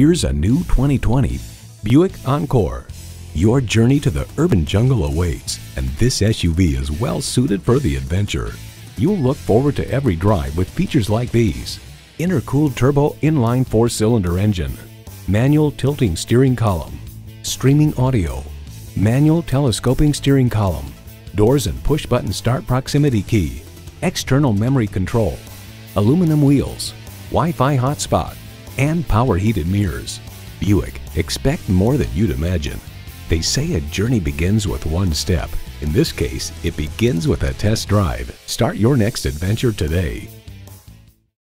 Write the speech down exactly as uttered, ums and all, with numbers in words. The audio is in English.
Here's a new twenty twenty Buick Encore. Your journey to the urban jungle awaits, and this S U V is well suited for the adventure. You'll look forward to every drive with features like these: intercooled turbo inline four-cylinder engine, manual tilting steering column, streaming audio, manual telescoping steering column, doors and push-button start proximity key, external memory control, aluminum wheels, Wi-Fi hotspot, and power heated mirrors. Buick, expect more than you'd imagine. They say a journey begins with one step. In this case, it begins with a test drive. Start your next adventure today.